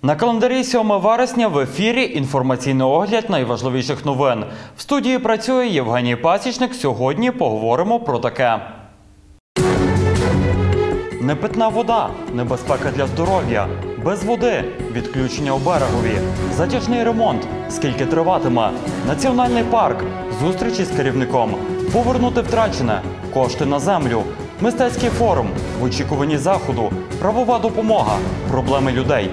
На календарі 7 вересня в ефірі інформаційний огляд найважливіших новин. В студії працює Євгеній Пасічник. Сьогодні поговоримо про таке. Непитна вода, небезпека для здоров'я, без води, відключення у Берегові, затяжний ремонт, скільки триватиме, національний парк, зустрічі з керівником, повернути втрачене, кошти на землю, мистецький форум, в очікуванні заходу, правова допомога, проблеми людей.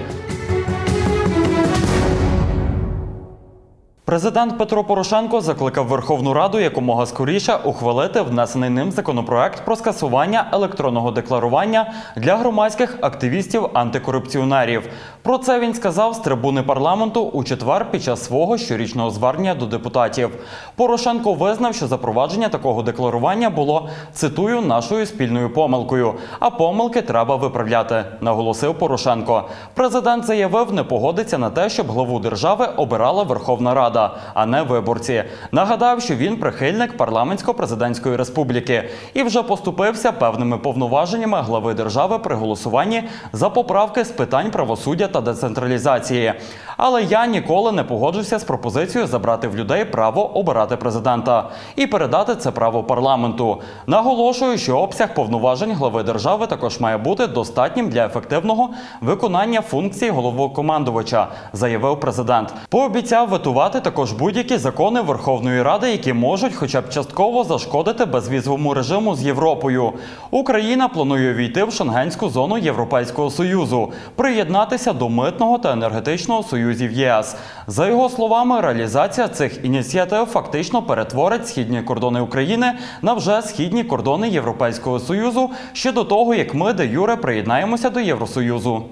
Президент Петро Порошенко закликав Верховну Раду якомога скоріше ухвалити внесений ним законопроект про скасування електронного декларування для громадських активістів-антикорупціонерів. Про це він сказав з трибуни парламенту у четвер під час свого щорічного звернення до депутатів. Порошенко визнав, що запровадження такого декларування було, цитую, нашою спільною помилкою. А помилки треба виправляти, наголосив Порошенко. Президент заявив, не погодиться на те, щоб главу держави обирала Верховна Рада, а не виборці. Нагадав, що він прихильник парламентсько-президентської республіки і вже поступився певними повноваженнями глави держави при голосуванні за поправки з питань правосуддя та децентралізації. Але я ніколи не погоджуся з пропозицією забрати в людей право обирати президента і передати це право парламенту. Наголошую, що обсяг повноважень глави держави також має бути достатнім для ефективного виконання функцій головнокомандувача, заявив президент. Пообіцяв ветувати також будь-які закони Верховної Ради, які можуть хоча б частково зашкодити безвізовому режиму з Європою. Україна планує увійти в Шенгенську зону Європейського Союзу, приєднатися до Митного та Енергетичного союзів ЄС. За його словами, реалізація цих ініціатив фактично перетворить східні кордони України на вже східні кордони Європейського Союзу ще до того, як ми де-юре приєднаємося до Євросоюзу.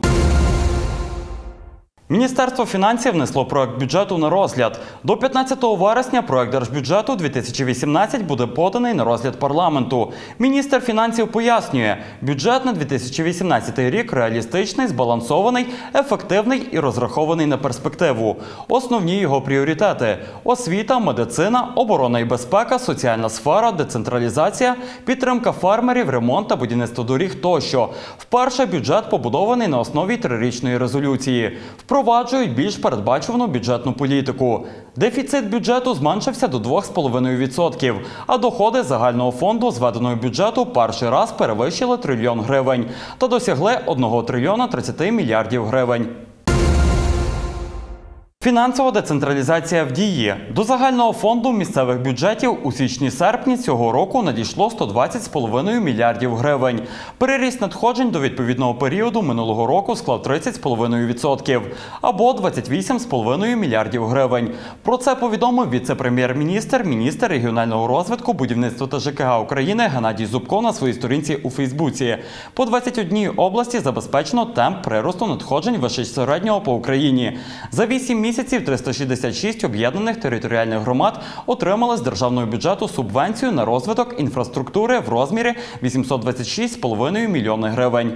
Міністерство фінансів внесло проект бюджету на розгляд. До 15 вересня проект держбюджету 2018 буде поданий на розгляд парламенту. Міністр фінансів пояснює, бюджет на 2018 рік реалістичний, збалансований, ефективний і розрахований на перспективу. Основні його пріоритети – освіта, медицина, оборона і безпека, соціальна сфера, децентралізація, підтримка фермерів, ремонт та будівництво доріг тощо. Вперше бюджет побудований на основі трирічної резолюції. Впроваджують більш передбачувану бюджетну політику. Дефіцит бюджету зменшився до 2,5%, а доходи загального фонду зведеного бюджету перший раз перевищили трильйон гривень та досягли 1 трильйона 30 мільярдів гривень. Фінансова децентралізація в дії. До загального фонду місцевих бюджетів у січні-серпні цього року надійшло 120,5 мільярдів гривень. Переріст надходжень до відповідного періоду минулого року склав 30,5%, або 28,5 мільярдів гривень. Про це повідомив віце-прем'єр-міністр, міністр регіонального розвитку, будівництва та ЖКГ України Геннадій Зубко на своїй сторінці у Фейсбуці. По 21 області забезпечено темп приросту надходжень вище середнього по Україні. За 8 місяців 366 об'єднаних територіальних громад отримали з державного бюджету субвенцію на розвиток інфраструктури в розмірі 826,5 мільйони гривень.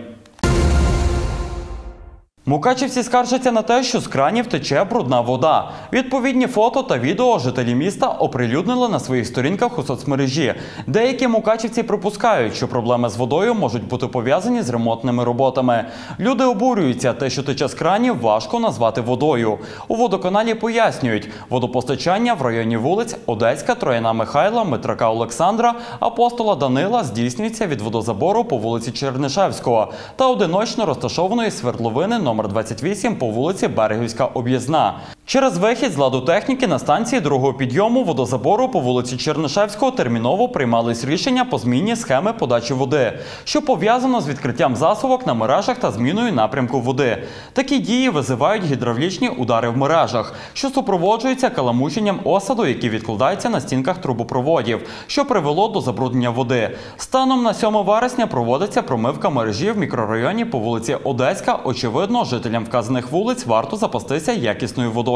Мукачівці скаржаться на те, що з кранів тече брудна вода. Відповідні фото та відео жителі міста оприлюднили на своїх сторінках у соцмережі. Деякі мукачівці припускають, що проблеми з водою можуть бути пов'язані з ремонтними роботами. Люди обурюються, те, що тече з кранів, важко назвати водою. У водоканалі пояснюють, водопостачання в районі вулиць Одеська, Трояна Михайла, Митрака Олександра, Апостола Данила здійснюється від водозабору по вулиці Чернишевського та одиночно розташованої свердловини номер 28 по вулиці Берегівська об'їзна. Через вихід з ладу техніки на станції другого підйому водозабору по вулиці Чернишевського терміново приймались рішення по зміні схеми подачі води, що пов'язано з відкриттям засувок на мережах та зміною напрямку води. Такі дії визивають гідравлічні удари в мережах, що супроводжуються каламученням осаду, який відкладається на стінках трубопроводів, що привело до забруднення води. Станом на 7 вересня проводиться промивка мережі в мікрорайоні по вулиці Одеська. Очевидно, жителям вказаних вулиць варто запастися якісною водою.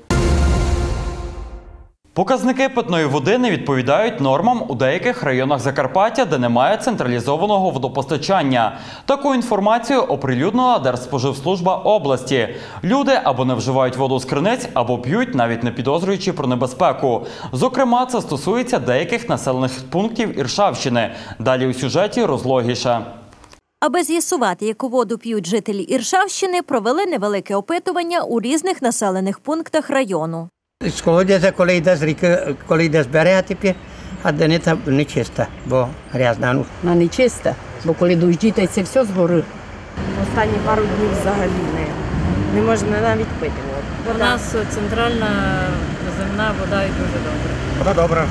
Показники питної води не відповідають нормам у деяких районах Закарпаття, де немає централізованого водопостачання. Таку інформацію оприлюднила Держспоживслужба області. Люди або не вживають воду з криниць, або п'ють, навіть не підозрюючи про небезпеку. Зокрема, це стосується деяких населених пунктів Іршавщини. Далі у сюжеті розлогіше. Аби з'ясувати, яку воду п'ють жителі Іршавщини, провели невелике опитування у різних населених пунктах району. З колодязя, коли йде з ріки, коли йде з берега, а дениця не чиста, бо грязна. Вона не чиста, бо коли дощі, то це все згори. Останні пару днів взагалі не можна навіть пити воду. У нас центральна земна вода і дуже добра. Вода добра.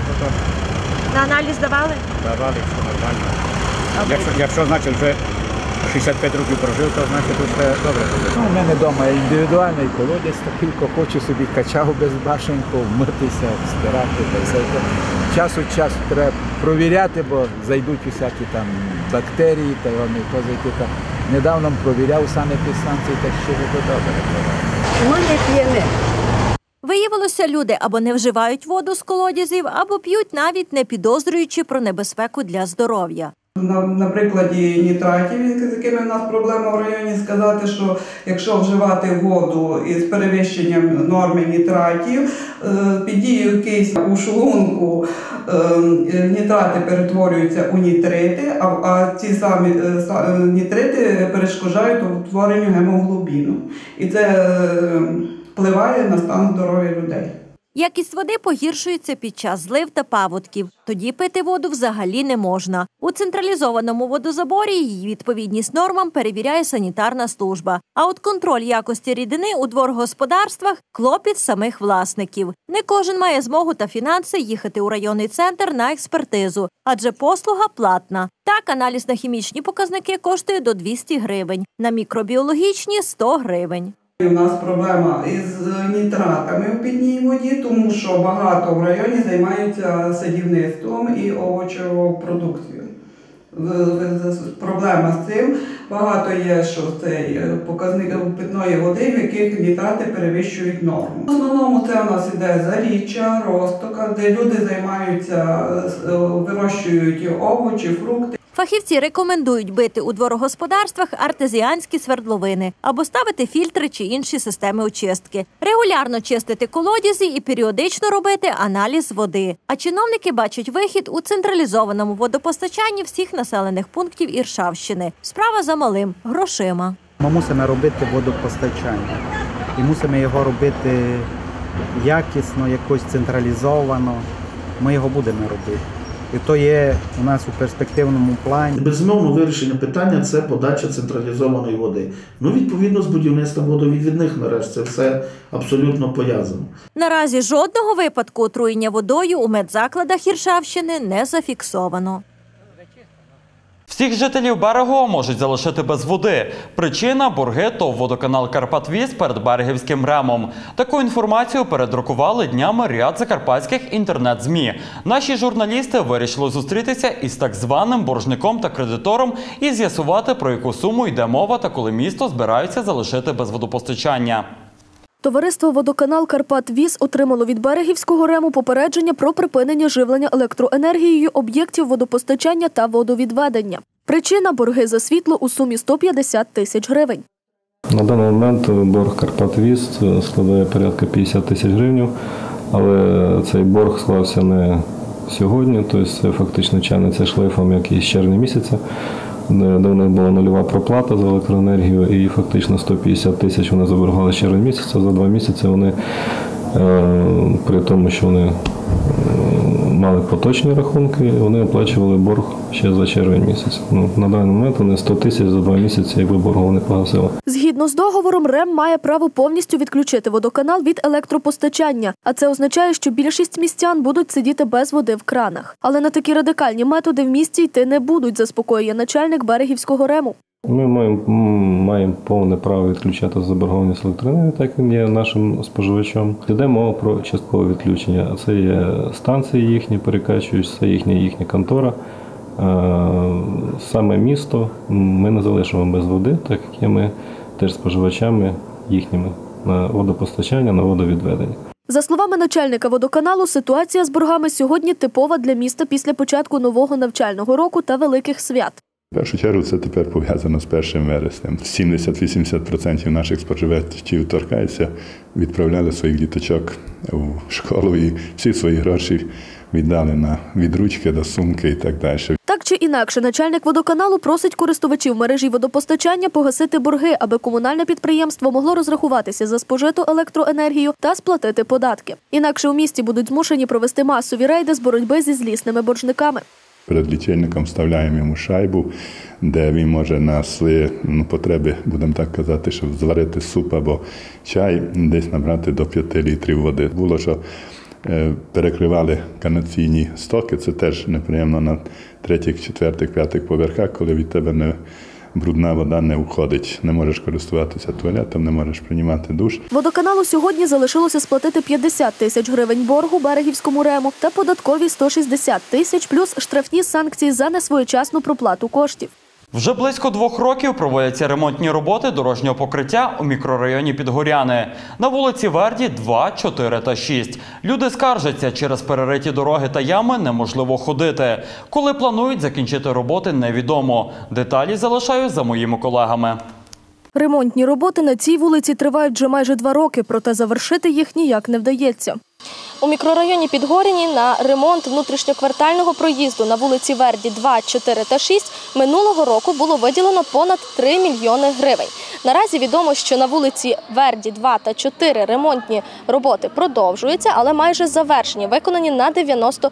На аналіз давали? Давали, все нормально. Якщо значить, вже 65 років прожив, то значить все добре. У мене вдома індивідуальний колодязь, такий, хочу собі качав без башеньку, вмитися, стирати. Час від часу треба провіряти, бо зайдуть усякі там бактерії, та вони то зайти там. Недавно провіряв санепідстанції, та ще буде добре. Ну, не п'ємо. Виявилося, люди або не вживають воду з колодязів, або п'ють навіть не підозрюючи про небезпеку для здоров'я. На прикладі нітратів, з якими в нас проблема в районі, сказати, що якщо вживати воду із перевищенням норми нітратів, під дією кисню у шлунку нітрати перетворюються у нітрити, а ці самі нітрити перешкоджають утворенню гемоглобіну. І це впливає на стан здоров'я людей. Якість води погіршується під час злив та паводків. Тоді пити воду взагалі не можна. У централізованому водозаборі її відповідність нормам перевіряє санітарна служба. А от контроль якості рідини у дворгосподарствах – клопіт самих власників. Не кожен має змогу та фінанси їхати у районний центр на експертизу, адже послуга платна. Так, аналіз на хімічні показники коштує до 200 гривень, на мікробіологічні – 100 гривень. У нас проблема із нітратами у питній воді, тому що багато в районі займаються садівництвом і овочевою продукцією. Проблема з цим. Багато є, що це показник питної води, в яких нітрати перевищують норму. В основному це у нас іде Заріччя, Розтока, де люди займаються, вирощують овочі, фрукти. Фахівці рекомендують бити у дворогосподарствах артезіанські свердловини або ставити фільтри чи інші системи очистки. Регулярно чистити колодязі і періодично робити аналіз води. А чиновники бачать вихід у централізованому водопостачанні всіх населених пунктів Іршавщини. Справа за малим – грошима. Ми мусимо робити водопостачання. І мусимо його робити якісно, якось централізовано. Ми його будемо робити. І то є у нас у перспективному плані. Безумовно, вирішення питання – це подача централізованої води. Відповідно, з будівництвом водовідвідних мереж це все абсолютно пов'язано. Наразі жодного випадку отруєння водою у медзакладах Іршавщини не зафіксовано. Всіх жителів Берегова можуть залишити без води. Причина – борги ТОВ «Водоканал Карпатвіз» перед Берегівським РЕМом. Таку інформацію передрукували днями ряд закарпатських інтернет-ЗМІ. Наші журналісти вирішили зустрітися із так званим боржником та кредитором і з'ясувати, про яку суму йде мова та коли місто збираються залишити без водопостачання. Товариство «Водоканал Карпатвіз» отримало від Берегівського РЕМу попередження про припинення живлення електроенергією об'єктів водопостачання та водовідведення. Причина – борги за світло у сумі 150 тисяч гривень. На даний момент борг «Карпатвіз» складає порядка 50 тисяч гривень, але цей борг склався не сьогодні, тобто це фактично тягнеться шлейфом, як і з червня місяця, де в них була нульова проплата за електроенергію і фактично 150 тисяч вони заборгували з червня місяця. За 2 місяці вони, при тому, що вони мали поточні рахунки, вони оплачували борг ще за червень місяць. На даний момент вони 100 тисяч за 2 місяці, якби боргу не погасили. Згідно з договором, РЕМ має право повністю відключити водоканал від електропостачання, а це означає, що більшість містян будуть сидіти без води в кранах. Але на такі радикальні методи в місті йти не будуть, заспокоює начальник Берегівського РЕМу. Ми маємо повне право відключати заборгованість електроенергії, так він є нашим споживачом. Йде мова про часткове відключення. Це є станції їхні, перекачують, це їхня контора. Саме місто ми не залишимо без води, так як є ми теж споживачами їхніми на водопостачання, на водовідведення. За словами начальника водоканалу, ситуація з боргами сьогодні типова для міста після початку нового навчального року та великих свят. В першу чергу це тепер пов'язано з 1 вереснем. 70-80% наших споживачів торкається, відправляли своїх діточок у школу і всі свої гроші віддали на відручки до сумки і так далі. Так чи інакше, начальник водоканалу просить користувачів мережі водопостачання погасити борги, аби комунальне підприємство могло розрахуватися за спожиту електроенергію та сплатити податки. Інакше у місті будуть змушені провести масові рейди з боротьби зі злісними боржниками. Перед лічильником вставляємо йому шайбу, де він може на свої потреби, будемо так казати, щоб зварити суп або чай, десь набрати до 5 літрів води. Було, що перекривали каналізаційні стоки, це теж неприємно на 3, 4, 5 поверхах, коли від тебе брудна вода не уходить. Не можеш користуватися туалетом, не можеш приймати душ. Водоканалу сьогодні залишилося сплатити 50 тисяч гривень боргу Берегівському РЕМу та податкові 160 тисяч, плюс штрафні санкції за несвоєчасну проплату коштів. Вже близько 2 років проводяться ремонтні роботи дорожнього покриття у мікрорайоні Підгоряни. На вулиці Верді 2, 4 та 6. Люди скаржаться, через перериті дороги та ями неможливо ходити. Коли планують закінчити роботи, невідомо. Деталі залишаю за моїми колегами. Ремонтні роботи на цій вулиці тривають вже майже 2 роки, проте завершити їх ніяк не вдається. У мікрорайоні Підгоряні на ремонт внутрішньоквартального проїзду на вулиці Верді 2, 4 та 6 минулого року було виділено понад 3 мільйони гривень. Наразі відомо, що на вулиці Верді 2 та 4 ремонтні роботи продовжуються, але майже завершені, виконані на 90%.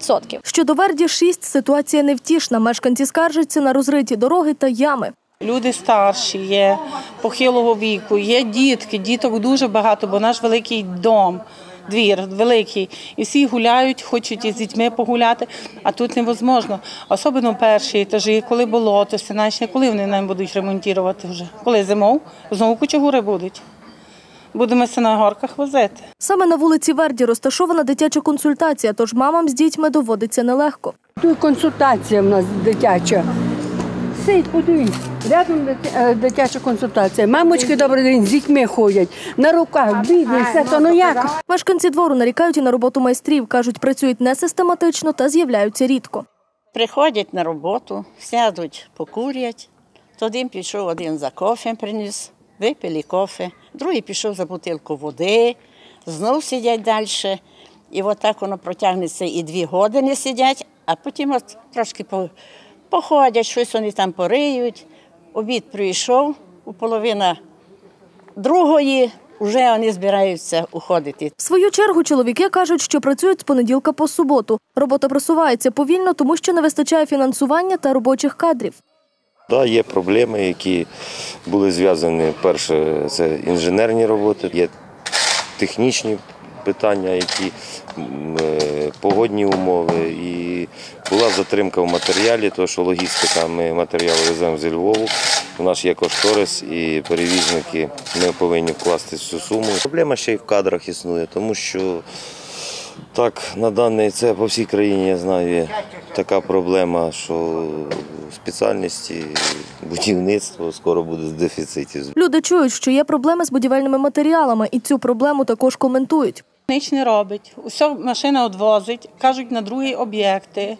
Щодо Верді 6 ситуація невтішна. Мешканці скаржаться на розриті дороги та ями. Люди старші, є похилого віку, є дітки, діток дуже багато, бо наш великий дом, двір великий, і всі гуляють, хочуть із дітьми погуляти, а тут невозможно. Особливо перші етажі, коли болото, сіначне, коли вони нам будуть ремонтувати вже? Коли зимов, знову кучугури будуть. Будемо все на горках возити. Саме на вулиці Верді розташована дитяча консультація, тож мамам з дітьми доводиться нелегко. Тут консультація в нас дитяча. Сидь, подивись, рядом дитяча консультація. Мамочки, добрий день, з дітьми ходять, на руках, бідні, все то, ну як? Мешканці двору нарікають і на роботу майстрів. Кажуть, працюють несистематично та з'являються рідко. Приходять на роботу, сядуть, покурять. Один пішов, один за кофе приніс, випили кофе. Другий пішов за бутилку води, знов сидять далі. І отак воно протягнеться і 2 години сидять, а потім от трошки походять, щось вони там пориють. Обід прийшов, у половина 2-ї, вже вони збираються уходити. В свою чергу чоловіки кажуть, що працюють з понеділка по суботу. Робота просувається повільно, тому що не вистачає фінансування та робочих кадрів. Так, є проблеми, які були зв'язані, перше, це інженерні роботи, є технічні питання, які погодні умови. І була затримка в матеріалі, тому що логістика, ми матеріал веземо зі Львову, у нас є кошторис і перевізники, ми повинні вкласти цю суму. Проблема ще й в кадрах існує, тому що так, на даний, це по всій країні, я знаю, є така проблема, що спеціальності будівництво скоро буде в дефіциті. Люди чують, що є проблеми з будівельними матеріалами, і цю проблему також коментують. Ніч не робить, усе машина відвозить, кажуть на другі об'єкти.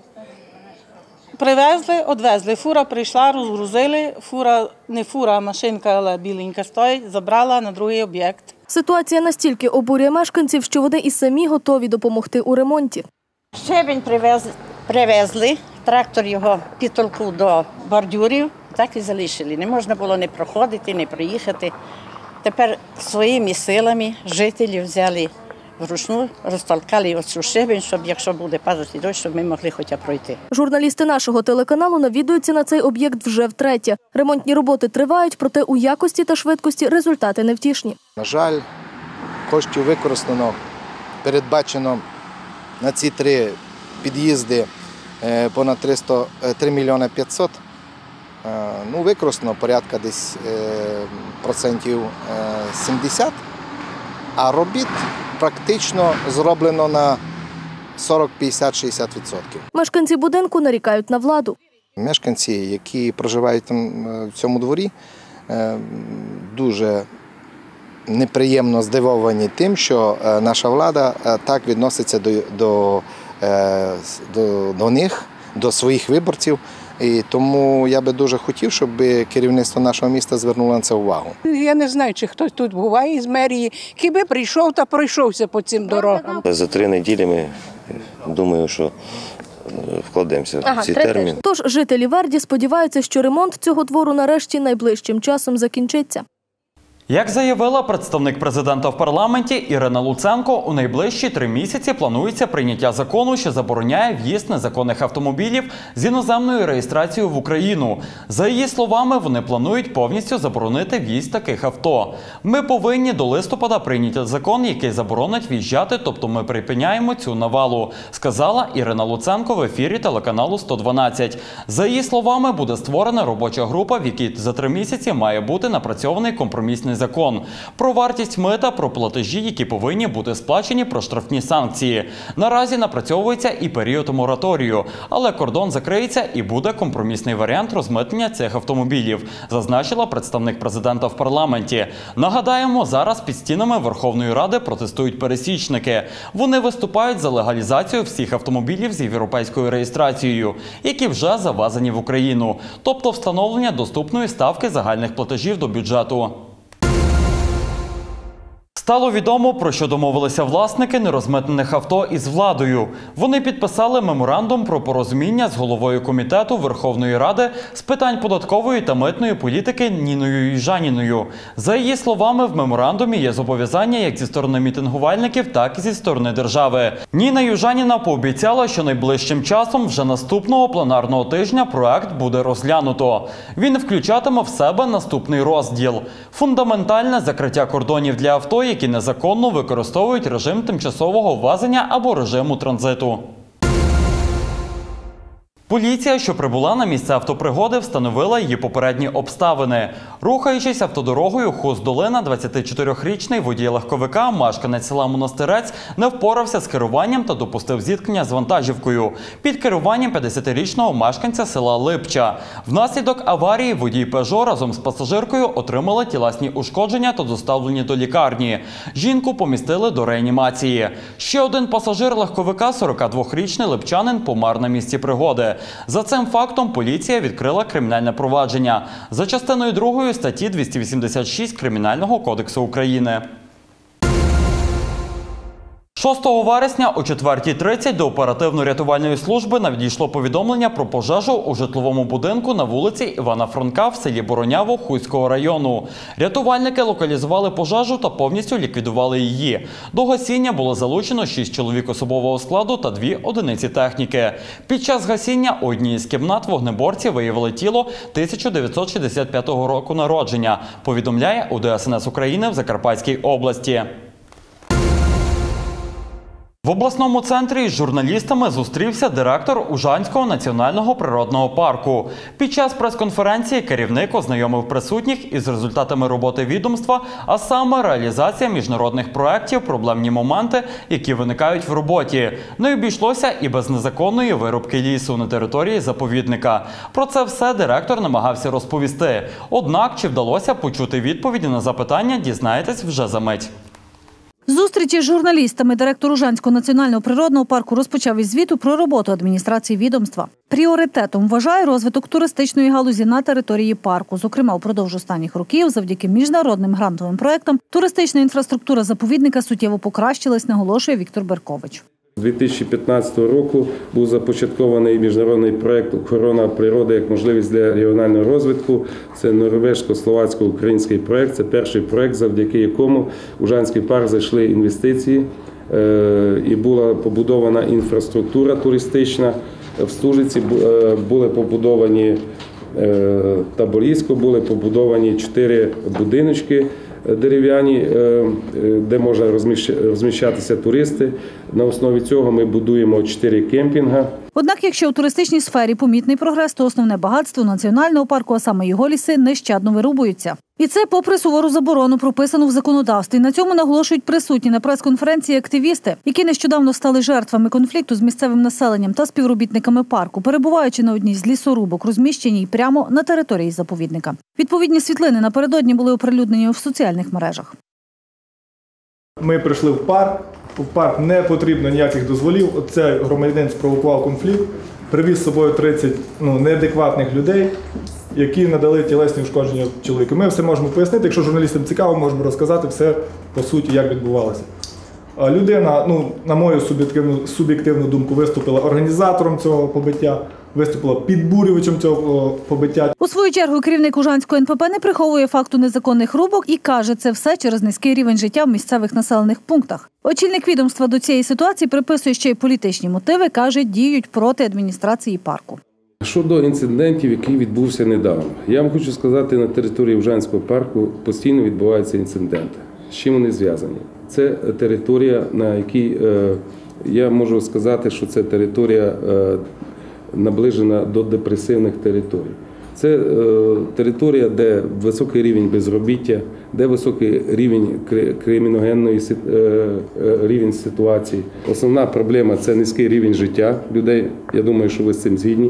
Привезли, відвезли, фура прийшла, розгрузили, не фура, а машинка, але біленька стоїть, забрала на другий об'єкт. Ситуація настільки обурює мешканців, що вони і самі готові допомогти у ремонті. Щебінь привезли, трактор його підтолкнув до бордюрів, так і залишили. Не можна було не проходити, не проїхати. Тепер своїми силами жителі взяли вручну, розтолкали оцю щебінь, щоб якщо буде падати дощ, щоб ми могли хоча б пройти. Журналісти нашого телеканалу навідуються на цей об'єкт вже втретє. Ремонтні роботи тривають, проте у якості та швидкості результати невтішні. На жаль, коштів використано, передбачено на ці 3 під'їзди понад 3 мільйони 500. Використано порядка десь процентів 70, а робіт практично зроблено на 40, 50, 60%. Мешканці будинку нарікають на владу. Мешканці, які проживають в цьому дворі, дуже неприємно здивовані тим, що наша влада так відноситься до них, до своїх виборців. І тому я би дуже хотів, щоб керівництво нашого міста звернуло на це увагу. Я не знаю, чи хтось тут буває з мерії, кіби прийшов та пройшовся по цим дорогам. За 3 неділі ми, думаю, що вкладемося в цей термін. Тож жителі Верді сподіваються, що ремонт цього двору нарешті найближчим часом закінчиться. Як заявила представник президента в парламенті Ірина Луценко, у найближчі 3 місяці планується прийняття закону, що забороняє в'їзд незаконних автомобілів з іноземною реєстрацією в Україну. За її словами, вони планують повністю заборонити в'їзд таких авто. Ми повинні до листопада прийняти закон, який заборонить в'їжджати, тобто ми припиняємо цю навалу, сказала Ірина Луценко в ефірі телеканалу 112. За її словами, буде створена робоча група, в якій за 3 місяці має бути напрацьований компромісний закон про вартість мита, про платежі, які повинні бути сплачені, про штрафні санкції. Наразі напрацьовується і період мораторію, але кордон закриється і буде компромісний варіант розмитнення цих автомобілів, зазначила представник президента в парламенті. Нагадаємо, зараз під стінами Верховної Ради протестують пересічники. Вони виступають за легалізацію всіх автомобілів з європейською реєстрацією, які вже завезені в Україну, тобто встановлення доступної ставки загальних платежів до бюджету. Стало відомо, про що домовилися власники нерозмитнених авто із владою. Вони підписали меморандум про порозуміння з головою комітету Верховної Ради з питань податкової та митної політики Ніною Южаніною. За її словами, в меморандумі є зобов'язання як зі сторони мітингувальників, так і зі сторони держави. Ніна Южаніна пообіцяла, що найближчим часом, вже наступного пленарного тижня, проект буде розглянуто. Він включатиме в себе наступний розділ – фундаментальне закриття кордонів для авто, які незаконно використовують режим тимчасового ввезення або режиму транзиту. Поліція, що прибула на місце автопригоди, встановила її попередні обставини. Рухаючись автодорогою Хуст-Долина, 24-річний водій легковика, мешканець села Монастирець, не впорався з керуванням та допустив зіткнення з вантажівкою під керуванням 50-річного мешканця села Липча. Внаслідок аварії водій «Пежо» разом з пасажиркою отримали тілесні ушкодження та доставлені до лікарні. Жінку помістили до реанімації. Ще один пасажир легковика, 42-річний липчанин, помер на місці пригоди. За цим фактом поліція відкрила кримінальне провадження за частиною 2 статті 286 Кримінального кодексу України. 6 вересня о 4:30 до оперативно-рятувальної служби надійшло повідомлення про пожежу у житловому будинку на вулиці Івана Франка в селі Бороняво Хуського району. Рятувальники локалізували пожежу та повністю ліквідували її. До гасіння було залучено 6 чоловік особового складу та 2 одиниці техніки. Під час гасіння у одній з кімнат вогнеборці виявили тіло 1965 року народження, повідомляє УДСНС України в Закарпатській області. В обласному центрі з журналістами зустрівся директор Ужанського національного природного парку. Під час прес-конференції керівник ознайомив присутніх із результатами роботи відомства, а саме реалізація міжнародних проєктів, проблемні моменти, які виникають в роботі. Не обійшлося і без незаконної вирубки лісу на території заповідника. Про це все директор намагався розповісти. Однак, чи вдалося почути відповіді на запитання, дізнаєтесь вже за мить. Зустрічі з журналістами директор Ужанського національного природного парку розпочав із звіту про роботу адміністрації відомства. Пріоритетом вважає розвиток туристичної галузі на території парку. Зокрема, упродовж останніх років, завдяки міжнародним грантовим проєктам, туристична інфраструктура заповідника суттєво покращилась, наголошує Віктор Беркович. З 2015 року був започаткований міжнародний проєкт «Охорона природи як можливість для регіонального розвитку». Це норвежсько-словацько-український проєкт. Це перший проєкт, завдяки якому в Ужанський парк зайшли інвестиції і була побудована інфраструктура туристична. В Стужиці були побудовані таборізко, були побудовані 4 будиночки дерев'яні, де можна розміщатися туристи. На основі цього ми будуємо 4 кемпінга. Однак, якщо у туристичній сфері помітний прогрес, то основне багатство національного парку, а саме його ліси, нещадно вирубуються. І це попри сувору заборону, прописану в законодавстві. На цьому наголошують присутні на прес-конференції активісти, які нещодавно стали жертвами конфлікту з місцевим населенням та співробітниками парку, перебуваючи на одній з лісорубок, розміщеній прямо на території заповідника. Відповідні світлини напередодні були оприлюднені в соціальних мережах. Ми прийшли в парк не потрібно ніяких дозволів. Оцей громадянин спровокував конфлікт, привіз з собою 30 неадекватних людей, які надали тілесні ушкодження чоловіку. Ми все можемо пояснити, якщо журналістам цікаво, можемо розказати все по суті, як відбувалося. Людина, на мою суб'єктивну думку, виступила організатором цього побиття, виступила підбурювачем цього побиття. У свою чергу керівник Ужанського НПП не приховує факту незаконних рубок і каже, це все через низький рівень життя в місцевих населених пунктах. Очільник відомства до цієї ситуації приписує ще й політичні мотиви, каже, діють проти адміністрації парку. Щодо інцидентів, який відбувся недавно, я вам хочу сказати, на території Ужанського парку постійно відбуваються інциденти. З чим вони зв'язані? Це територія, на якій, я можу сказати, що це територія наближена до депресивних територій. Це територія, де високий рівень безробіття, де високий рівень криміногенної рівень ситуації. Основна проблема – це низький рівень життя людей. Я думаю, що ви з цим згідні.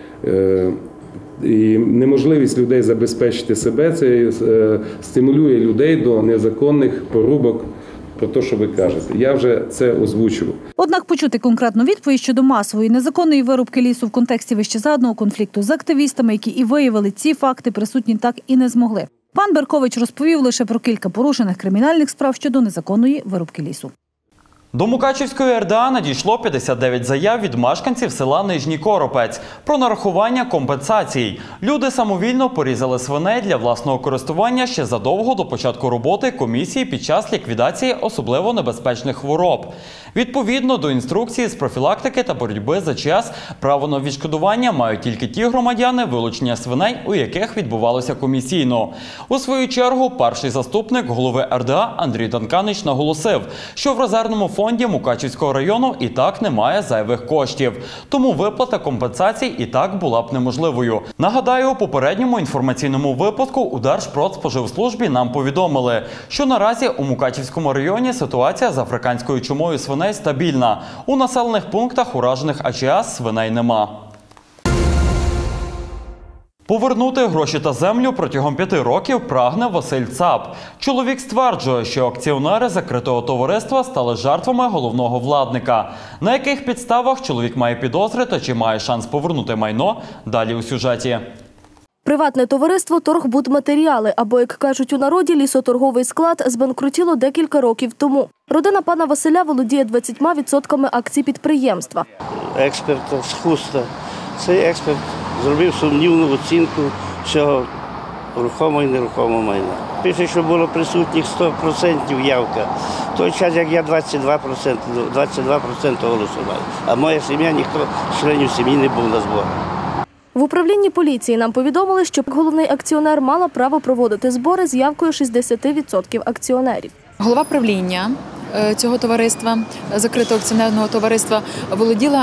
І неможливість людей забезпечити себе, це стимулює людей до незаконних порубок, про те, що ви кажете. Я вже це озвучував. Однак почути конкретну відповідь щодо масової незаконної вирубки лісу в контексті вищезгаданого конфлікту з активістами, які і виявили ці факти, присутні так і не змогли. Пан Беркович розповів лише про кілька порушених кримінальних справ щодо незаконної вирубки лісу. До Мукачівської РДА надійшло 59 заяв від мешканців села Нижній Коропець про нарахування компенсацій. Люди самовільно порізали свиней для власного користування ще задовго до початку роботи комісії під час ліквідації особливо небезпечних хвороб. Відповідно до інструкції з профілактики та боротьби за час, право на відшкодування мають тільки ті громадяни, вилучення свиней, у яких відбувалося комісійно. У свою чергу, перший заступник голови РДА Андрій Данканич наголосив, що в резервному фонді Мукачівського району і так немає зайвих коштів. Тому виплата компенсацій і так була б неможливою. Нагадаю, у попередньому інформаційному випуску у Держпродспоживслужбі нам повідомили, що наразі у Мукачівському районі ситуація з африканською чумою свиней стабільна. У населених пунктах, уражених АЧС, свиней нема. Повернути гроші та землю протягом 5 років прагне Василь Цап. Чоловік стверджує, що акціонери закритого товариства стали жертвами головного владника. На яких підставах чоловік має підозри та чи має шанс повернути майно – далі у сюжеті. Приватне товариство «Торгбудматеріали» або, як кажуть у народі, лісоторговий склад збанкрутіло декілька років тому. Родина пана Василя володіє 20% акцій підприємства. Експерт з Хуста. Цей експерт зробив сумнівну оцінку всього рухомого і нерухомого майна. Пише, що було присутніх 100% явка. В той час, як я 22% голосу маю. А моя сім'я, ніхто з членів сім'ї не був на зборах. В управлінні поліції нам повідомили, що головний акціонер мала право проводити збори з явкою 60% акціонерів. Голова правління цього товариства, закритого акціонерного товариства, володіла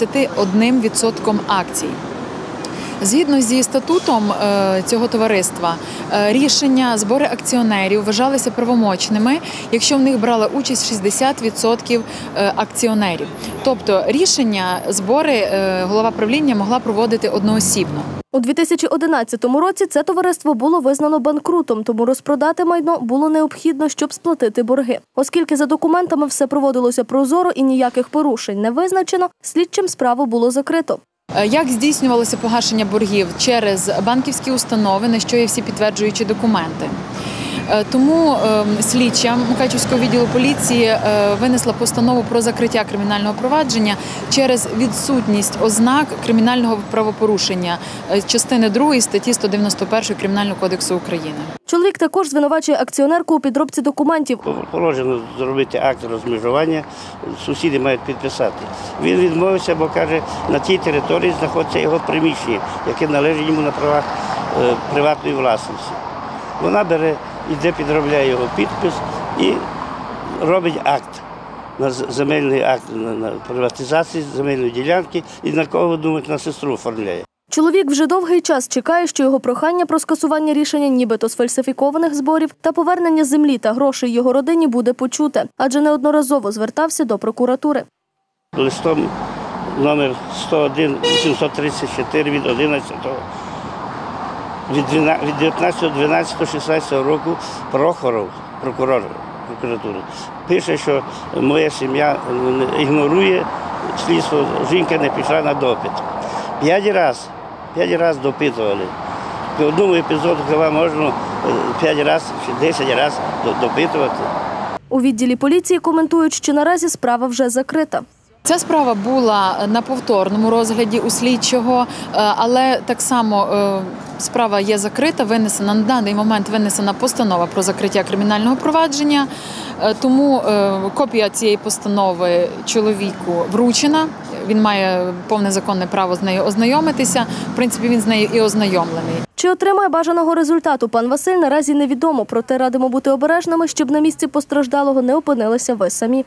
61% акцій. Згідно зі статутом цього товариства, рішення збори акціонерів вважалися правомочними, якщо в них брала участь 60% акціонерів. Тобто рішення збори голова правління могла проводити одноосібно. У 2011 році це товариство було визнано банкрутом, тому розпродати майно було необхідно, щоб сплатити борги. Оскільки за документами все проводилося прозоро і ніяких порушень не визначено, слідчим справу було закрито. Як здійснювалося погашення боргів? Через банківські установи, на що є всі підтверджуючі документи. Тому слідча Мукачівського відділу поліції винесла постанову про закриття кримінального провадження через відсутність ознак кримінального правопорушення частини 2 статті 191 Кримінального кодексу України. Чоловік також звинувачує акціонерку у підробці документів. Положено зробити акт розмежування, сусіди мають підписати. Він відмовився, бо каже, на тій території знаходиться його приміщення, яке належить йому на правах приватної власності. Вона бере, іде, підробляє його підпис і робить акт, земельний акт на приватизацію земельної ділянки і на кого, думають, на сестру оформляє. Чоловік вже довгий час чекає, що його прохання про скасування рішення нібито сфальсифікованих зборів та повернення землі та грошей його родині буде почуте, адже неодноразово звертався до прокуратури. Листом номер 101-834 від 19.12.16 року Прохоров, прокурор прокуратури, пише, що моя сім'я ігнорує слідство, жінка не пішла на допит. 5 разів допитували. По одному епізоду хіба можна 5 разів чи 10 разів допитувати. У відділі поліції коментують, що наразі справа вже закрита. Ця справа була на повторному розгляді у слідчого, але так само справа є закрита, винесена на даний момент винесена постанова про закриття кримінального провадження, тому копія цієї постанови чоловіку вручена, він має повне законне право з нею ознайомитися, в принципі він з нею і ознайомлений. Чи отримає бажаного результату пан Василь, наразі невідомо, проте радимо бути обережними, щоб на місці постраждалого не опинилися ви самі.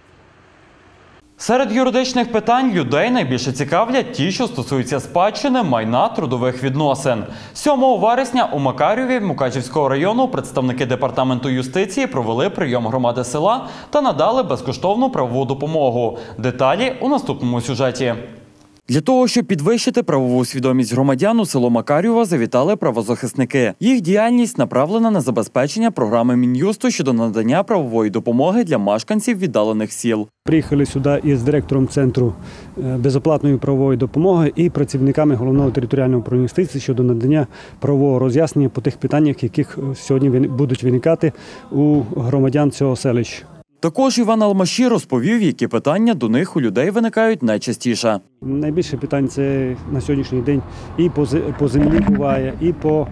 Серед юридичних питань людей найбільше цікавлять ті, що стосуються спадщини, майна, трудових відносин. 7 вересня у Макарєві Мукачівського району представники Департаменту юстиції провели прийом громади села та надали безкоштовну правову допомогу. Деталі у наступному сюжеті. Для того, щоб підвищити правову свідомість громадян, у село Макарєва завітали правозахисники. Їх діяльність направлена на забезпечення програми Мін'юсту щодо надання правової допомоги для мешканців віддалених сіл. Приїхали сюди із директором Центру безоплатної правової допомоги і працівниками Головного територіального управління юстиції щодо надання правового роз'яснення по тих питаннях, яких сьогодні будуть виникати у громадян цього селища. Також Іван Алмаші розповів, які питання до них у людей виникають найчастіше. Найбільше питань це на сьогоднішній день і по землі буває, і по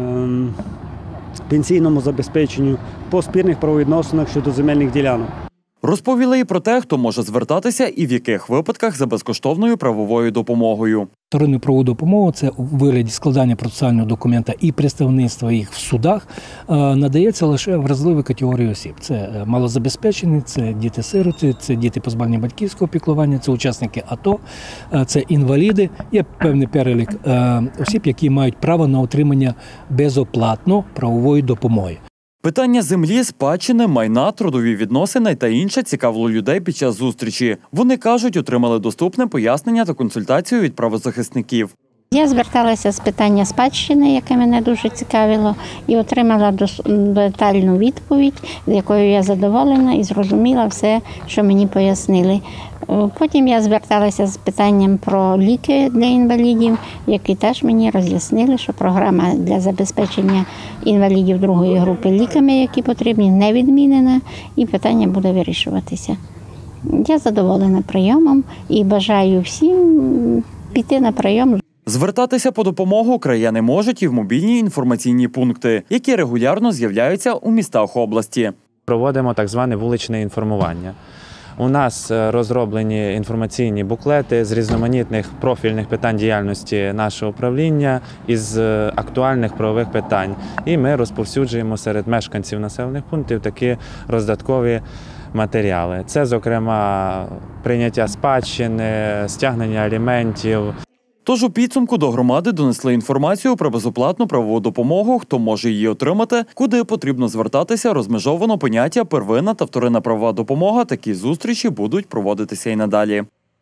пенсійному забезпеченню, по спірних правовідносинах щодо земельних ділянок. Розповіли і про те, хто може звертатися і в яких випадках за безкоштовною правовою допомогою. Вторинну правову допомогу, це у вигляді складання процесуального документа і представництва їх в судах, надається лише вразливій категорії осіб. Це малозабезпечені, це діти-сироти, це діти позбавлені батьківського піклування, це учасники АТО, це інваліди. Є певний перелік осіб, які мають право на отримання безоплатно правової допомоги. Питання землі, спадщини, майна, трудові відносини та інше цікавило людей під час зустрічі. Вони кажуть, отримали доступне пояснення та консультацію від правозахисників. Я зверталася з питання спадщини, яке мене дуже цікавило, і отримала детальну відповідь, з якою я задоволена і зрозуміла все, що мені пояснили. Потім я зверталася з питанням про ліки для інвалідів, які теж мені роз'яснили, що програма для забезпечення інвалідів другої групи ліками, які потрібні, не відмінена, і питання буде вирішуватися. Я задоволена прийомом і бажаю всім піти на прийом. Звертатися по допомогу краяни можуть і в мобільні інформаційні пункти, які регулярно з'являються у містах області. Проводимо так зване вуличне інформування. У нас розроблені інформаційні буклети з різноманітних профільних питань діяльності нашого управління із актуальних правових питань. І ми розповсюджуємо серед мешканців населених пунктів такі роздаткові матеріали. Це, зокрема, прийняття спадщини, стягнення аліментів. Тож у підсумку до громади донесли інформацію про безоплатну правову допомогу, хто може її отримати, куди потрібно звертатися, розмежовано поняття первинна та вторинна правова допомога. Такі зустрічі будуть проводитися і надалі.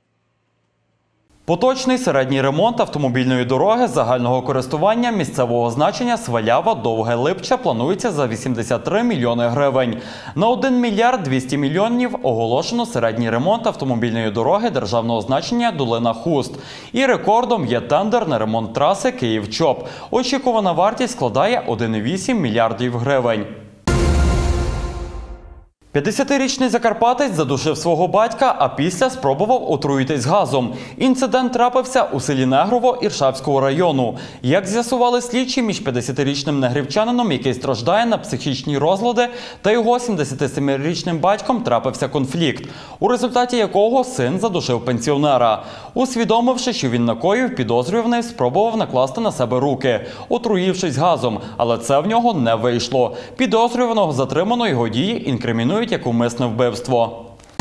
Поточний середній ремонт автомобільної дороги загального користування місцевого значення Свалява-Довге-Липча планується за 83 мільйони гривень. На 1 мільярд 200 мільйонів оголошено середній ремонт автомобільної дороги державного значення Долина-Хуст. І рекордом є тендер на ремонт траси Київ-Чоп. Очікувана вартість складає 1,8 мільярдів гривень. 50-річний закарпатець задушив свого батька, а після спробував отруїтись газом. Інцидент трапився у селі Негрово Іршавського району. Як з'ясували слідчі, між 50-річним негрівчанином, який страждає на психічні розлади, та його 77-річним батьком трапився конфлікт, у результаті якого син задушив пенсіонера. Усвідомивши, що він накоїв, підозрюваний спробував накласти на себе руки, отруївшись газом, але це в нього не вийшло. Підозрюваного затримано, його дії інкримінують як умисне вбивство.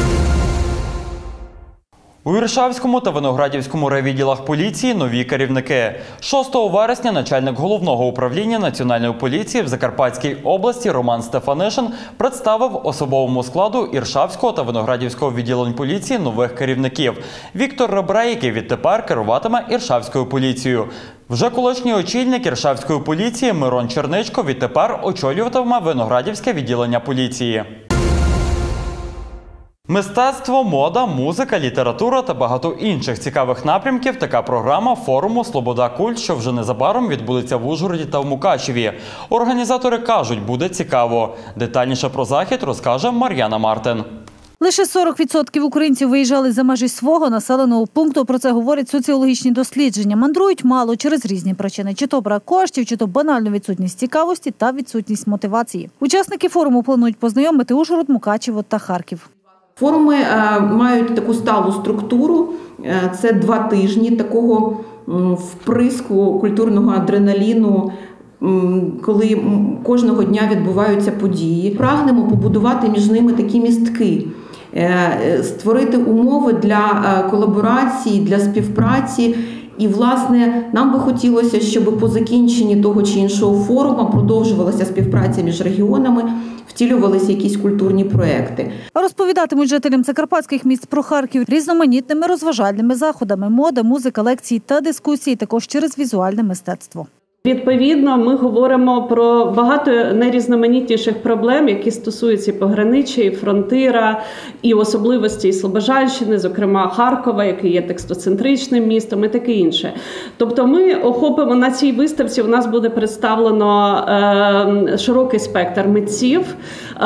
У Іршавському та Виноградівському райвідділах поліції нові керівники. 6 вересня начальник Головного управління Національної поліції в Закарпатській області Роман Стефанишин представив особовому складу Іршавського та Виноградівського відділень поліції нових керівників. Віктор Ребрей, який відтепер керуватиме Іршавською поліцією. Вже колишній очільник Іршавської поліції Мирон Черничко відтепер очолюватиме Виноградівське відділення поліції. Мистецтво, мода, музика, література та багато інших цікавих напрямків – така програма форуму «Слобода Культ», що вже незабаром відбудеться в Ужгороді та в Мукачеві. Організатори кажуть, буде цікаво. Детальніше про захід розкаже Мар'яна Мартин. Лише 40% українців виїжджали за межі свого населеного пункту. Про це говорять соціологічні дослідження. Мандрують мало через різні причини. Чи то брак коштів, чи то банальну відсутність цікавості та відсутність мотивації. Учасники форуму планують познайомити Ужгород, Мукачево та Харків. Форуми мають таку сталу структуру. Це 2 тижні такого вприску культурного адреналіну, коли кожного дня відбуваються події. Прагнемо побудувати між ними такі містки, створити умови для колаборації, для співпраці. І, власне, нам би хотілося, щоб по закінченні того чи іншого форуму продовжувалася співпраця між регіонами, втілювалися якісь культурні проекти. Розповідатимуть жителям закарпатських міст про Харків різноманітними розважальними заходами – мода, музика, лекції та дискусії, також через візуальне мистецтво. Відповідно, ми говоримо про багато найрізноманітніших проблем, які стосуються пограниччя, і фронтира, і особливості Слобожанщини, зокрема Харкова, який є текстоцентричним містом, і таке інше. Тобто ми охопимо на цій виставці, у нас буде представлено широкий спектр митців,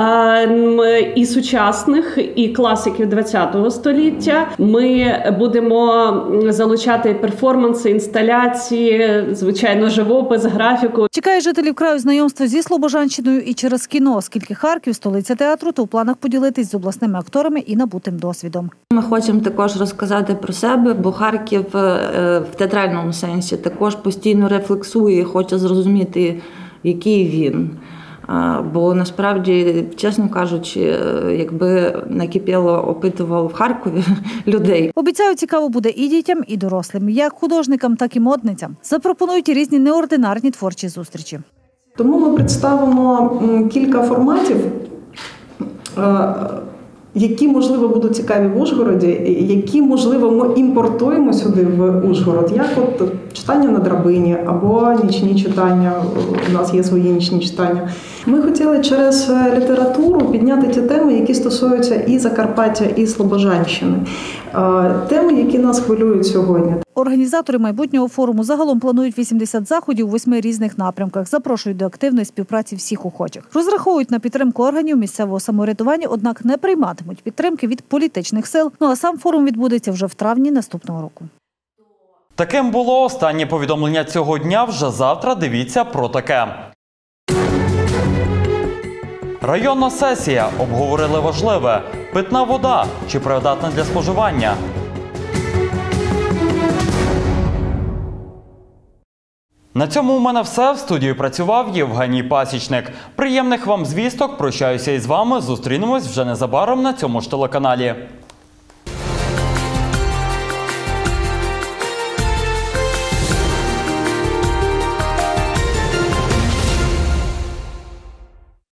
і сучасних, і класиків ХХ століття. Ми будемо залучати перформанси, інсталяції, звичайно, живопис, графіку. Чекає жителів краю знайомства зі Слобожанщиною і через кіно, оскільки Харків – столиця театру, то у планах поділитись з обласними акторами і набутим досвідом. Ми хочемо також розказати про себе, бо Харків в театральному сенсі також постійно рефлексує, хоче зрозуміти, який він. Бо насправді, чесно кажучи, якби накипіло опитував в Харкові людей. Обіцяють, цікаво буде і дітям, і дорослим, як художникам, так і модницям. Запропонують і різні неординарні творчі зустрічі. Тому ми представимо кілька форматів, які, можливо, будуть цікаві в Ужгороді, які, можливо, ми імпортуємо сюди в Ужгород, як от читання на драбині або нічні читання, у нас є свої нічні читання. Ми хотіли через літературу підняти ті теми, які стосуються і Закарпаття, і Слобожанщини. Теми, які нас хвилюють сьогодні. Організатори майбутнього форуму загалом планують 80 заходів у 8 різних напрямках. Запрошують до активної співпраці всіх охочих. Розраховують на підтримку органів місцевого самоврядування, однак не прийматимуть підтримки від політичних сил. Ну а сам форум відбудеться вже в травні наступного року. Таким було останнє повідомлення цього дня. Вже завтра дивіться про таке. Районна сесія. Обговорили важливе. Питна вода. Чи придатна для споживання? На цьому у мене все. В студії працював Євгеній Пасічник. Приємних вам звісток. Прощаюся із вами. Зустрінемось вже незабаром на цьому ж телеканалі.